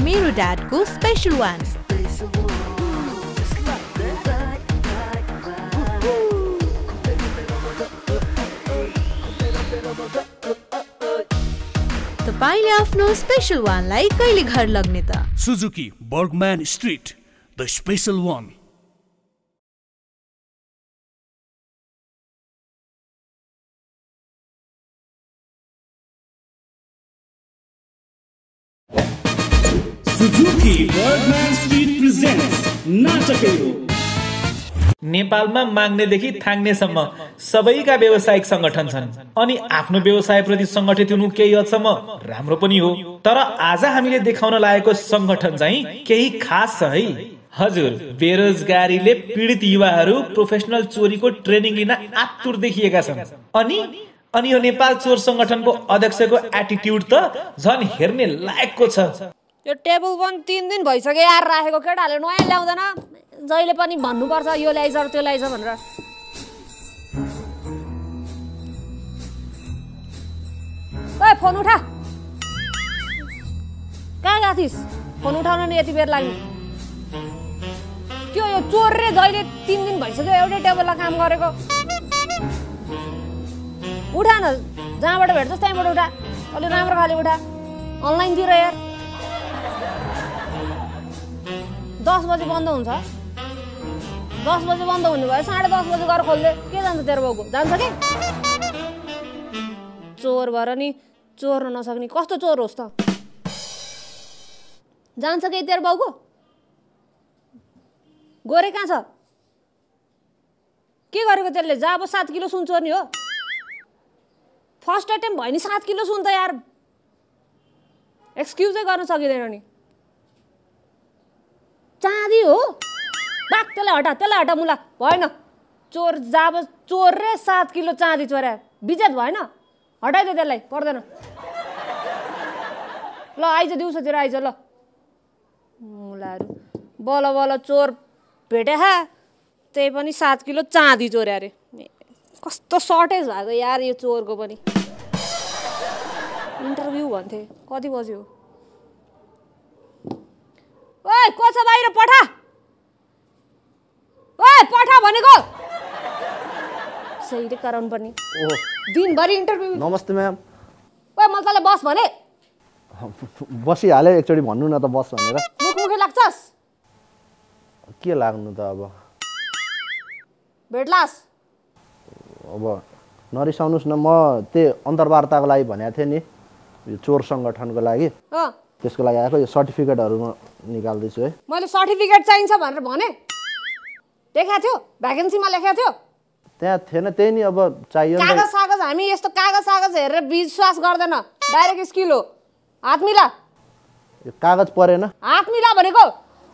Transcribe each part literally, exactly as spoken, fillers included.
मेरो ड्याडको special one. तपाईले आफ्नो स्पेशल वानलाई कहिले घर लग्ने त? Suzuki Burgman Street, the special one. Suzuki Burgman Street presents Naatakai Ho. नेपालमा माग्नेदेखि थाङ्नेसम्म सबैका व्यावसायिक संगठन छन् अनि आफ्नो व्यवसायप्रति संगठित हुनु केही हदसम्म राम्रो पनि हो। तर आज हामीले देखाउन लागेको संगठन चाहिँ केही खास छ है। हजुर, बेरोजगारीले पीडित युवाहरू प्रोफेसनल चोरीको ट्रेनिङ लिन आतुर देखिएका छन्। अनि अनि यो नेपाल चोर संगठनको अध्यक्षको एटिट्युड त झन् हेर्ने लायकको छ। यो टेबल पनि तीन दिन भइसक्यो यार राखेको, केटाहरूले नयाँ ल्याउँदैन, जहिले पनि भन्नुपर्छ यो ल्याइज त्यो ल्याइज भनेर। ओए फोन उठा, कहाँ गएको थिइस्? फोन उठाउन नि यति बेर लाग्यो। त्यो यो चोर रे जहिले तीन दिन भइसक्यो एउटै टेबलमा काम गरेको। उठा न, जहाँबाट भेट्छस् त्यहीँबाट उठा, अलि राम्रो खाले उठा, अनलाइनतिर यार। दस बजी बन्द हुन्छ, दस बजी बन्द हुने भयो, साढे दस बजी गएर खोल्दे। के जान्छ तेरो बाउको? जान्छ कि चोर भएर नि चोर्न नसक्ने कस्तो चोर होस् त? जान्छ कि तेरो बाउको? गोरे कहाँ छ? के गरेको त्यसले? जा अब सात किलो सुन चोर्ने हो। फर्स्ट अटेम्प भयो नि सात किलो सुन त यार, एक्सक्युजै गर्न सकिँदैन नि। चाँदी हो बाक, त्यसलाई हटा, त्यसलाई हटा मुला। भएन, चोर जाब चोर रे सात किलो चाँदी चोर्या, बिजेत भएन, हटाइदियो त्यसलाई, पर्दैन। ल आइज, दिउँसोतिर आइज ल। मुलाहरू बल बल चोर भेटे हा, त्यही पनि सात किलो चाँदी चोर्या अरे। कस्तो सर्टेज भएको यार यो चोरको पनि। इन्टरभ्यू भन्थे, कति बज्यो? ओए को छ बाहिर? पठा, ओए पठा भनेको। सही गराउनु पर्ने, दिनभरि इन्टरभ्यू। नमस्ते म्याम। ओए म तँलाई बस भने बसिहाले, एकचोटि भन्नु न त बस भनेर। मुखमुखी लाग्छस्? के लाग्नु त अब, भेट्लास्? अब नरिसाउनुहोस् न, म त्यही अन्तर्वार्ताको लागि भनेको थिएँ नि, यो चोर सङ्गठनको लागि। त्यसको लागि आएको, यो सर्टिफिकेटहरू म निकाल्दैछु है। मैले सर्टिफिकेट चाहिन्छ भनेर भने देखाएको थियो, भ्याकेन्सीमा लेखेको थियो। त्यहाँ थिएन, त्यही नि अब चाहियो। कागज सागज हामी यस्तो कागज सागज हेरेर विश्वास गर्दैन, डाइरेक्ट स्किल हो। हात मिला। यो कागज परेन, हात मिला भनेको।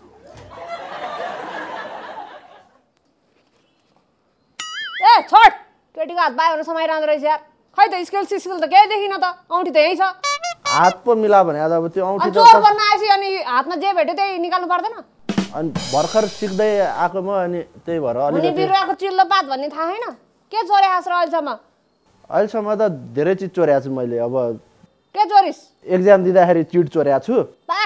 ए छोड, केटीको हात बाहिर समाइरहँदो रहेछ यार। खै त स्किल सिस्किल त केही देखिन त, औँठी त यहीँ छ। हात पो मिला भने अब त्यो औँठी त चोर गर्न आएपछि अनि हातमा जे भेट्यो त्यही निकाल्नु पर्दैन? अनि भर्खर सिक्दै आएको म, अनि त्यही भएर अलिकति बिरुवाको चिल्लो पात भन्ने थाहा छैन? के चोर्यास र अहिलेसम्म? अहिलेसम्म त धेरै चिज चोर्याएको छु मैले। अब के चोरिस? एक्जाम दिँदाखेरि चिट चोर्याएको छु।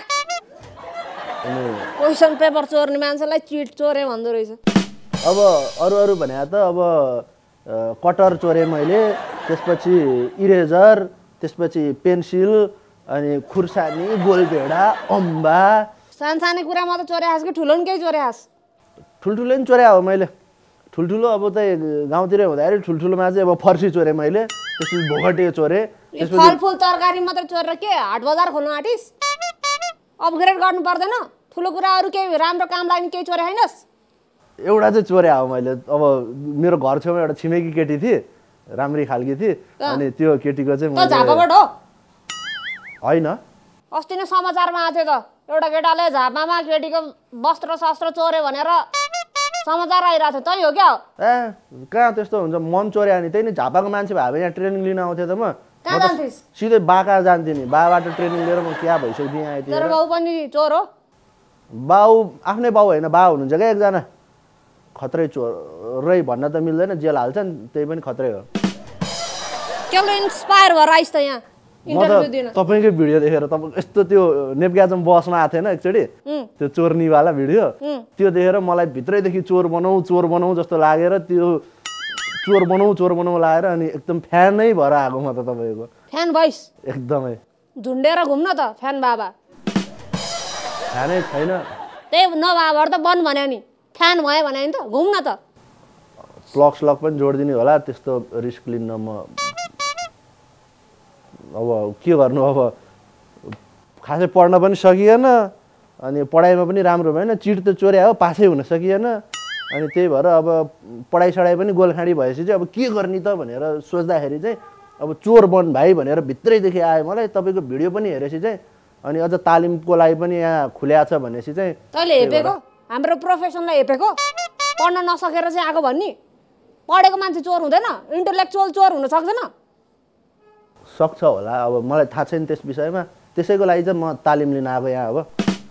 क्वेसन पेपर चोर्ने मान्छेलाई चिट चोरे भन्दो रहेछ। अब अरू अरू भने त अब कटर चोरेँ मैले, त्यसपछि इरेजर, त्यसपछि पेन्सिल, अनि खुर्सानी, गोलभेडा, अम्बा। सानसानो कुरा म त चोर्यास कि ठुलो नि केही चोर्यास? ठुल्ठुलो नि चोर्या हो मैले। ठुल्ठुलो अब त्यही गाउँतिर हुँदाखेरि ठुल्ठुलोमा चाहिँ अब फर्सी चोरेँ मैले, त्यसपछि भोगटे चोरेँ। फलफुल तरकारी मात्रै चोरेर के हाट बजार खोल्नु आँटिस? अपग्रेड गर्नु पर्दैन? ठुलो कुरा अरू केही राम्रो काम लाग्ने केही चोरे हैनस्? एउटा चाहिँ चोर्या हो मैले। अब मेरो घर छेउमा एउटा छिमेकी केटी थिए, राम्री खालकी थिए, अनि त्यो केटीको चाहिँ मैले झापाबाट हो हैन, अस्ति नै समाचारमा आएको थियो त, एउटा केटाले झापामा केटीको वस्त्र शस्त्र चोर्यो भनेर समाचार आइरहेको थियो। तै हो क्या? ए कहाँ त्यस्तो हुन्छ, मन चोर्या नि। त्यही नि झापाको मान्छे भए यहाँ ट्रेनिङ लिन आउँथ्यो त। म सिधै बाका जान्थेँ नि, बाबाट ट्रेनिङ लिएर म क्या भइसक्यो यहाँ आइदिएँ। तेरो बाउ पनि चोर हो? बाउ आफ्नै बाउ होइन, बा हुनुहुन्छ क्या एकजना। खत्रै चोरै भन्न त मिल्दैन, जेल हाल्छन्, त्यही पनि खत्रै हो। केले इन्स्पायर भएर आइस् त यहाँ? इन्टरभ्यु दिन तपाईँकै भिडियो देखेर तपाईँ यस्तो त्यो नेपगाजम बसमा आएको थिएन एकचोटि त्यो चोर्नीवाला भिडियो त्यो देखेर मलाई भित्रैदेखि चोर बनाऊ चोर बनाऊ जस्तो लागेर त्यो चोर बनाऊ चोर बनाऊ लागेर अनि एकदम फ्यानै भएर आएको म त तपाईँको फ्यान भइस एकदमै झुन्डेर घुम्न त फ्यान बाबा फ्यानै छैन त्यही नभएर त बन्द भन्यो नि फ्यान भयो भने नि त घुम्न त प्लग स्लग पनि जोडिदिने होला त्यस्तो रिस्क लिन्न म अब के गर्नु अब खासै पढ्न पनि सकिएन अनि पढाइमा पनि राम्रो भएन चिट त चोर्या हो पासै हुन सकिएन अनि त्यही भएर अब पढाइ सढाइ पनि गोलखाडी भएपछि चाहिँ अब के गर्ने त भनेर सोच्दाखेरि चाहिँ अब चोर बन भाइ भनेर भित्रैदेखि आयो मलाई तपाईँको भिडियो पनि हेरेपछि चाहिँ अनि अझ तालिमको लागि पनि यहाँ खुल्या छ भनेपछि चाहिँ तैँले हेपेको हाम्रो प्रोफेसनलाई हेपेको पढ्न नसकेर चाहिँ आएको भन्ने पढेको मान्छे चोर हुँदैन इन्टेलेक्चुअल चोर हुन सक्दैन सक्छ होला अब मलाई थाहा छैन त्यस विषयमा त्यसैको लागि चाहिँ म तालिम लिन आएको यहाँ अब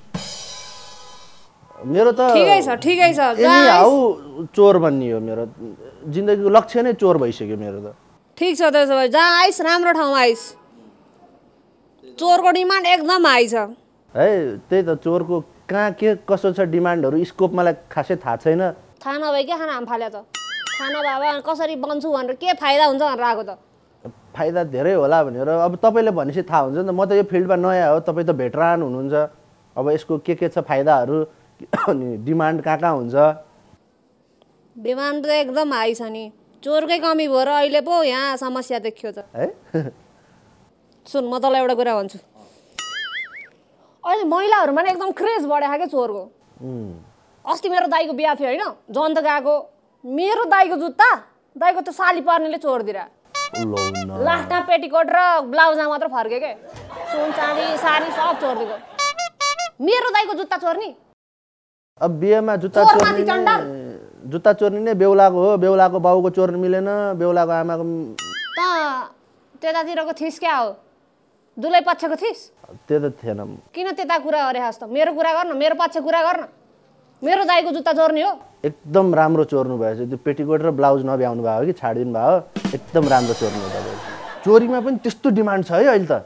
मेरो त ठिकै छ ठिकै छ एनी हाउ चोर बन्ने हो मेरो जिन्दगीको लक्ष्य नै चोर भइसक्यो मेरो त ठिक छ त्यसो भए जहाँ आइस राम्रो ठाउँमा आइस चोरको डिमान्ड एकदम हाई छ है त्यही त चोरको कहाँ के कसो छ डिमान्डहरू स्कोप मलाई खासै थाहा छैन थाहा नभए के खाना हाम फाल्यो त थाहा नभए कसरी बन्छु भनेर के फाइदा हुन्छ भनेर आएको त फाइदा धेरै होला भनेर अब तपाईँले भनेपछि थाहा हुन्छ नि त म त यो फिल्डमा नयाँ हो तपाईँ त भेटरान हुनुहुन्छ अब यसको के के छ फाइदाहरू अनि डिमान्ड कहाँ कहाँ हुन्छ डिमान्ड त एकदम हाई छ नि चोरकै कमी भएर अहिले पो यहाँ समस्या देखियो त है सुन म तँलाई एउटा कुरा भन्छु अहिले महिलाहरूमा नि एकदम क्रेज बढेको क्या चोरको अस्ति मेरो दाइको बिहा थियो होइन जन त गएको मेरो दाइको जुत्ता दाइको त साली पर्नेले चोरिदिएर लास्टमा पेटिकोट र ब्लाउजमा मात्र फर्के के सुन चाँदी साडी सब चोरिदिएको मेरो दाइको जुत्ता चोर्नी अब बिहेमा जुत्ता चोर्नी जुत्ता चोर्नी नै बेहुलाको हो बेहुलाको बाउको चोर्न मिलेन बेहुलाको आमाको त त्यतातिरको थिस क्या हो दुलै पक्षको थिस त्यो त थिएन किन त्यता कुरा गरे जस्तो मेरो कुरा गर्न मेरो पक्ष कुरा गर्न मेरो दाइको जुत्ता चोर्नी हो एकदम राम्रो चोर्नु भएछ त्यो पेटिकोट र ब्लाउज नभ्याउनु भयो कि छाडिदिनु भयो एकदम राम्रो चोर्नु हो तपाईँ चोरीमा पनि त्यस्तो डिमान्ड छ है अहिले त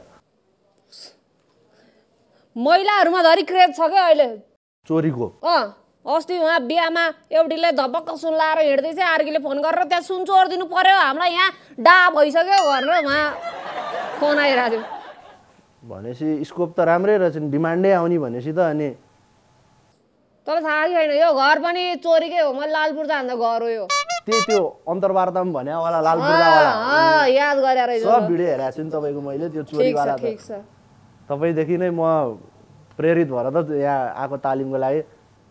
महिलाहरूमा धरि क्रेज छ क्या अहिले चोरीको अँ अस्ति उहाँ बिहामा एउटीले धपक्क सुन लाएर हिँड्दै चाहिँ अर्कीले फोन गरेर त्यहाँ सुन चोरिदिनु पर्यो हामीलाई यहाँ डा भइसक्यो भनेर उहाँ फोन आइरहेको थियो भनेपछि स्कोप त राम्रै रहेछ नि डिमान्डै आउने भनेपछि त अनि तँलाई थाहा छैन यो घर पनि चोरीकै हो मैले लालपुर जाँदा घर हो यो त्यही त्यो अन्तर्वार्तामा भन्या वाला लालपुरवाला याद गरेर सब भिडियो हेरेको छु नि तपाईँको मैले त्यो चोरीवाला त तपाईँदेखि नै म प्रेरित भएर त यहाँ आएको तालिमको लागि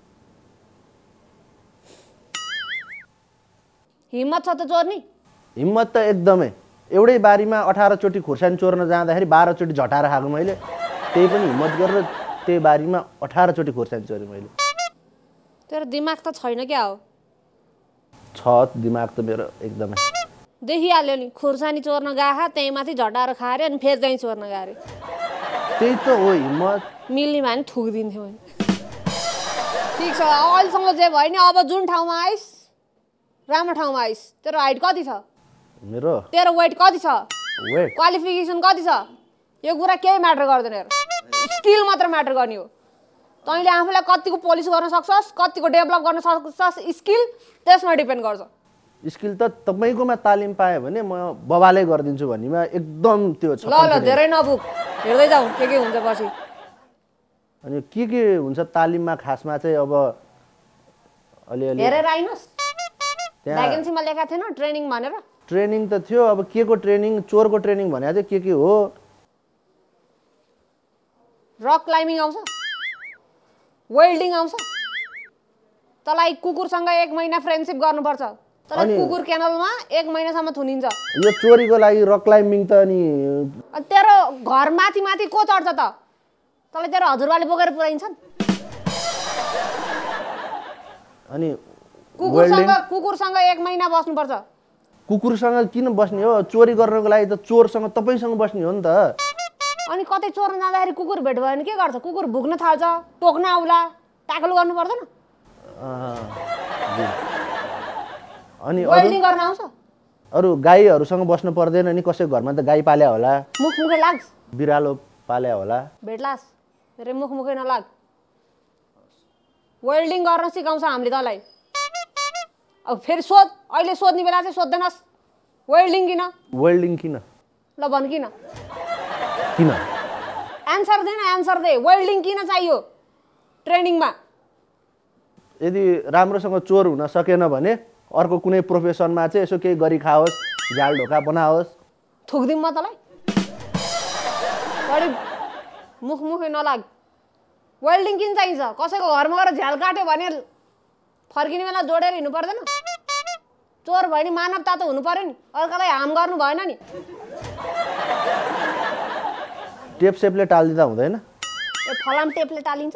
हिम्मत छ त चोर्नी हिम्मत त एकदमै एउटै बारीमा अठार चोटि खुर्सानी चोर्न जाँदाखेरि बाह्र चोटि झटाएर खाएको मैले त्यही पनि हिम्मत गरेर त्यही बारीमा अठार चोटि खुर्सानी चोरेँ मैले तेरो दिमाग त छैन क्या हो छ दिमाग त मेरो एकदमै देखिहाल्यो नि खुर्सानी चोर्न गएको त्यही माथि झटाएर खाएर अनि फेरि चाहिँ चोर्न गएर त्यही त हो हिम्मत मिल्ने भयो भने थुकिदिन्थ्यो भने ठिक छ अहिलेसँग जे भयो नि अब जुन ठाउँमा आइस राम्रो ठाउँमा आइस तेरो हाइट कति छ मेरो तेरो वेट कति छ वेट क्वालिफिकेसन कति छ यो कुरा केही म्याटर गर्दैन हेर स्किल मात्र म्याटर गर्ने हो तैँले आफूलाई कतिको पोलिस गर्न सक्छस् कतिको डेभलप गर्न सक्छस् स्किल त्यसमा डिपेन्ड गर्छ स्किल त तपाईँकोमा तालिम पाएँ भने म बबाले गरिदिन्छु भन्नेमा एकदम त्यो छ ल ल धेरै नबुक हेर्दै जाउँ के के हुन्छ पछि अनि के के हुन्छ तालिममा खासमा चाहिँ अब अलिअलि हेरेर आइनुहोस् भ्याकेन्सीमा लेखा थिएन ट्रेनिङ भनेर ट्रेनिङ त थियो अब के को ट्रेनिङ चोरको ट्रेनिङ भने चाहिँ के के हो रक क्लाइम्बिङ आउँछ वेल्डिङ आउँछ तँलाई कुकुरसँग एक महिना फ्रेन्डसिप गर्नुपर्छ तँलाई कुकुर केनलमा एक महिनासम्म थुनिन्छ यो चोरीको लागि रक क्लाइम्बिङ त अनि तेरो घर माथि माथि को चढ्छ त तँलाई तेरो हजुरबाले बोकेर पुऱ्याइन्छन् अनि कुकुरसँग कुकुरसँग एक महिना बस्नुपर्छ कुकुरसँग किन बस्ने हो चोरी गर्नको लागि त चोरसँग तपाईँसँग बस्ने हो नि त अनि कतै चोर्न जाँदाखेरि कुकुर भेट भयो भने के गर्छ कुकुर भुक्न थाल्छ टोक्न आउला ट्याकल गर्नु पर्दैन अनि वेल्डिङ गर्न आउँछ अरू गाईहरूसँग बस्नु पर्दैन नि कसैको घरमा त गाई पाल्या होला मुखमुखै लाग्छ बिरालो पाल्या होला भेट्लास रे मुखमुखै नलाग वेल्डिङ गर्न सिकाउँछ हामीले तँलाई अब फेरि सोध अहिले सोध्ने बेला चाहिँ सोध्दैनस् वेल्डिङ किन वेल्डिङ किन ल भन किन किन एन्सर दे न एन्सर दे वेल्डिङ किन चाहियो ट्रेनिङमा यदि राम्रोसँग चोर हुन सकेन भने अर्को कुनै प्रोफेसनमा चाहिँ यसो केही गरी खाओस् झ्याल ढोका बनाओस् थुक्दिम म तँलाई बढी मुखमुखै नलाग वेल्डिङ किन चाहिन्छ कसैको घरमा गएर झ्याल काट्यो भने फर्किने बेला जोडेर हिँड्नु पर्दैन चोर भयो नि मानवता त हुनु पर्यो नि अर्कालाई हार्म गर्नु भएन नि टेप सेपले टालिदिँदा हुँदैन ए फलाम टेपले टालिन्छ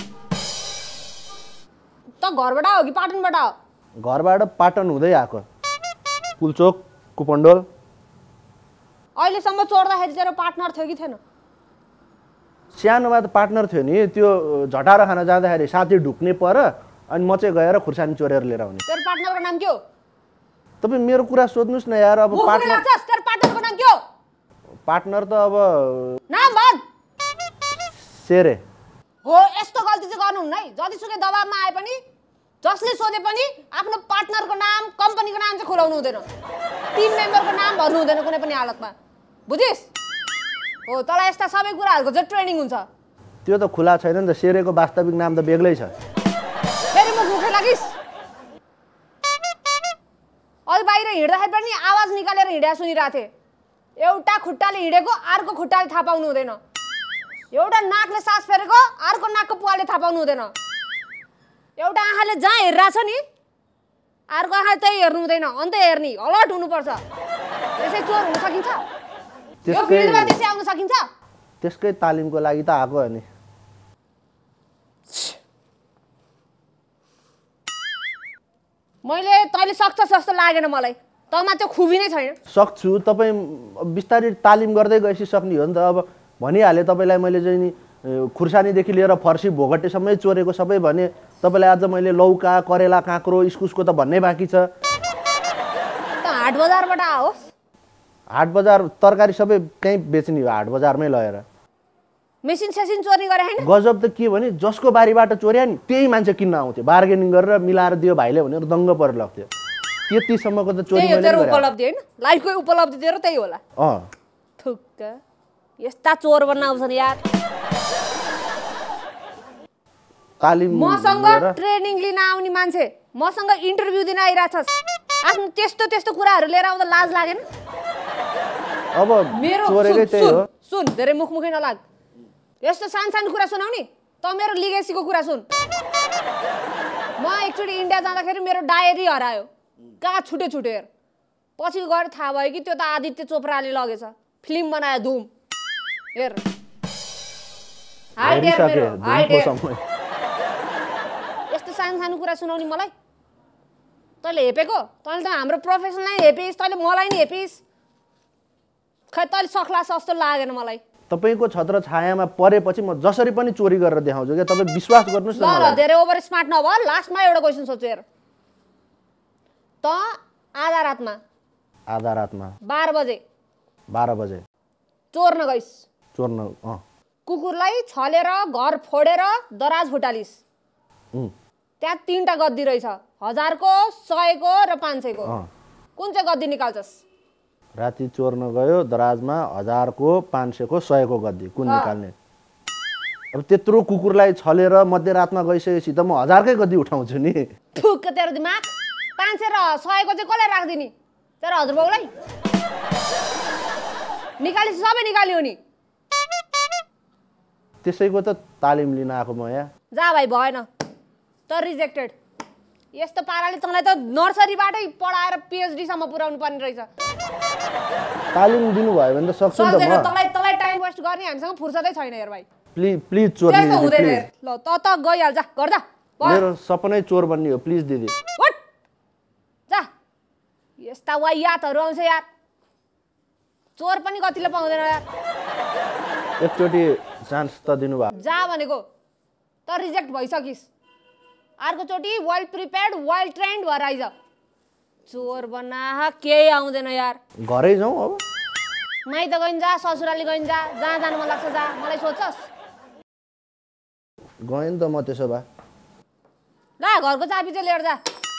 त घरबाट हो कि पाटनबाट हो घरबाट पाटन हुँदै आएको पुलचोक कुपन्डोल अहिलेसम्म चोर्दाखेरि तेरो पार्टनर थियो कि थिएन सानोमा त पार्टनर थियो नि त्यो झटारो खान जाँदाखेरि साथी ढुक्ने पर अनि म चाहिँ गएर खुर्सानी चोरेर लिएर आउने तेरो पार्टनरको नाम के हो तपाईँ मेरो कुरा सोध्नुहोस् न यार अब पार्टनर तेरो पार्टनरको नाम के हो पार्टनर त अब नाम भन सेरे हो यस्तो गल्ती चाहिँ गर्नुहुन्न है जतिसुकै दबाबमा आए पनि जसले सोधे पनि आफ्नो पार्टनरको नाम कम्पनीको नाम चाहिँ खुलाउनु हुँदैन टिम मेम्बरको नाम भन्नु हुँदैन कुनै पनि हालतमा बुझिस् हो तँलाई यस्ता सबै कुराहरूको चाहिँ ट्रेनिङ हुन्छ त्यो त खुला छैन नि त सेरेको वास्तविक नाम त बेग्लै छ फेरि म मुखै लागिस् अझ बाहिर हिँड्दाखेरि पनि आवाज निकालेर हिँड्या सुनिरहेको थिएँ एउटा खुट्टाले हिँडेको अर्को खुट्टाले थाहा पाउनु हुँदैन एउटा नाकले सास फेरेको अर्को नाकको पुवाले थाहा पाउनु हुँदैन एउटा आँखाले जहाँ हेरिरहेछ नि अर्को आँखाले त्यही हेर्नु हुँदैन अन्त हेर्ने अलर्ट हुनुपर्छ त्यसै चोर हुन सकिन्छ यो फिल्डमा त्यसै आउन सकिन्छ त्यसकै तालिमको लागि त आएको हो नि मैले तैँले सक्छस् जस्तो लागेन मलाई तँमा त्यो खुबी नै छैन सक्छु तपाईँ बिस्तारै तालिम गर्दै गएपछि सक्ने हो नि त अब भनिहालेँ तपाईँलाई मैले चाहिँ नि खुर्सानीदेखि लिएर फर्सी भोगटेसम्मै चोरेको सबै भने तपाईँलाई आज मैले लौका करेला काँक्रो इस्कुसको त भन्नै बाँकी छ त हाट बजारबाट आओस् हाट बजार तरकारी सबै कहीँ बेच्ने हो हाट बजारमै लगेर मेसिन सेसिन चोरी गरे हैन गजब त के भने जसको बारीबाट चोर्या नि त्यही मान्छे किन्न आउँथ्यो बार्गेनिङ गरेर मिलाएर दियो भाइले भनेर दङ्ग पर लाग्थ्यो त्यतिसम्मको त चोरी मैले तेरो उपलब्धि हैन लाइफको उपलब्धि तेरो त्यही होला अँ थुक्क यस्ता चोर बन्न आउँछन् यार तालिम मसँग ट्रेनिङ लिन आउने मान्छे मसँग इन्टरभ्यु दिन आइराछस् आफ्नो त्यस्तो त्यस्तो कुराहरू लिएर आउँदा लाज लागेन अब मेरो चोरेकै त्यही हो सुन धेरै मुखमुखै नलाग यस्तो सानो सानो कुरा सुनाउने त मेरो लिगेसीको कुरा सुन म एकचोटि इन्डिया जाँदाखेरि मेरो डायरी हरायो कहाँ छुटे छुटे हेर पछि गएर थाहा भयो कि त्यो त आदित्य चोपडाले लगेछ फिल्म बनायो धुम हेर हाइट हेर मेरो हाइट हेर यस्तो सानो सानो कुरा सुनाउने मलाई तैँले हेपेको तैँले त हाम्रो प्रोफेसनलाई हेपिस् तैँले मलाई नि हेपिस् खै तैँले सक्लास जस्तो लागेन मलाई तपाईँको छत्र छायामा परेपछि म जसरी पनि चोरी गरेर देखाउँछु क्या तपाईँ विश्वास गर्नुहोस् न ल ल धेरै ओभर स्मार्ट नभए लास्टमा एउटा क्वेसन सोच्छु हेर त आधा रातमा आधा रातमा बाह्र बजे बाह्र बजे चोर्न गइस् चोर्न अँ कुकुरलाई छलेर घर फोडेर दराज फुटालिस् त्यहाँ तिनवटा गद्दी रहेछ हजारको सयको र पाँच सयको कुन चाहिँ गद्दी निकाल्छस् राति चोर्न गयो दराजमा हजारको पाँच सयको सयको गद्दी कुन निकाल्ने अब त्यत्रो कुकुरलाई छलेर मध्यरातमा गइसकेपछि त म हजारकै गद्दी उठाउँछु नि ठुक्क तेरो दिमाग पाँच सय र सयको चाहिँ कसलाई राख्दिने तेरो हजुरबाउलाई निकालिस् सबै निकाल्यो नि त्यसैको त तालिम लिन आएको म यहाँ जा भाइ भएन त रिजेक्टेड यस्तो पाराले तँलाई त नर्सरीबाटै पढाएर पिएचडीसम्म पुर्याउनु पर्ने रहेछ तालिम दिनुभयो भने त सक्छु नि त म तँलाई तँलाई टाइम वेस्ट गर्ने हामीसँग फुर्सदै छैन हेर भाइ प्लिज प्लिज चोर त्यस्तो हुँदैन हेर ल त त गइहाल जा गर्दा मेरो सपनै चोर बन्ने हो प्लिज दिदी उठ जा यस्ता वायातहरू आउँछ यार चोर पनि कतिले पाउँदैन यार एकचोटि चान्स त दिनुभयो जा भनेको त रिजेक्ट भइसकिस् अर्कोचोटि वेल प्रिपेयर्ड वेल ट्रेन्ड भएर आइज चोर बना केही आउँदैन यार घरै जाउँ अब माइत गइन् जा ससुराली गइन् जा जहाँ जानु मन लाग्छ जा मलाई सोध्छस् गएँ नि त म त्यसो भए ला घरको चाबी चाहिँ लिएर जा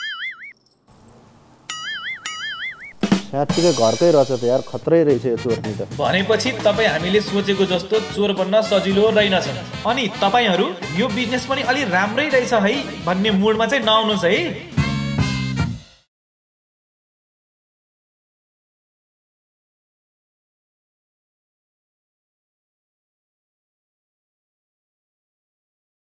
साँच्चीकै घरकै रहेछ त यार खत्रै रहेछ यो चोर्नी त भनेपछि तपाईँ हामीले सोचेको जस्तो चोर बन्न सजिलो रहेनछ अनि तपाईँहरू यो बिजनेस पनि अलि राम्रै रहेछ है भन्ने मुडमा चाहिँ नआउनुहोस् है